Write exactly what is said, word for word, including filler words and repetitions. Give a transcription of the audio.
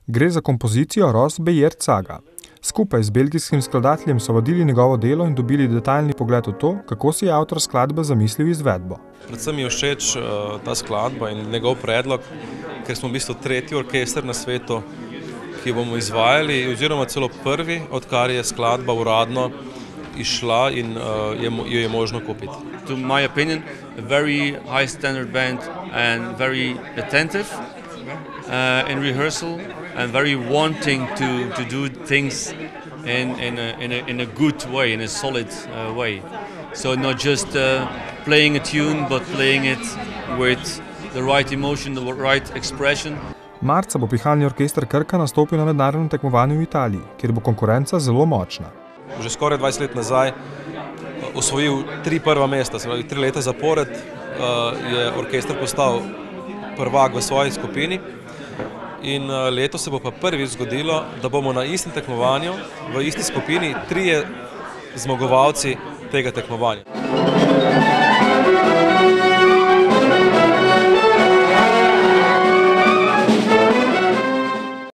Gre za kompozicijo Ros Bejert Saga. Skupaj z belgijskim skladateljem so vodili njegovo delo in dobili detaljni pogled v to, kako si je avtor skladbe zamislil izvedbo. Predvsem mi je všeč uh, ta skladba in njegov predlog, ker smo v bistvu tretji orkester na svetu, ki jo bomo izvajali, oziroma celo prvi, odkar je skladba uradno išla in uh, je, jo je možno kupiti. To my opinion, a very high standard band and very attentive uh, in rehearsal and very wanting to, to do things in, in, a, in, a, in a good way, in a solid uh, way. So not just uh, playing a tune, but playing it with the right emotion, the right expression. Marca bo pihalni orkester Krka nastopil na mednarodnem tekmovanju v Italiji, kjer bo konkurenca zelo močna. Že skoraj dvajset let nazaj osvojil tri prva mesta, se pravi tri leta zapored je orkester postal prvak v svoji skupini in letos se bo pa prvič zgodilo, da bomo na istem tekmovanju v isti skupini trije zmagovalci tega tekmovanja.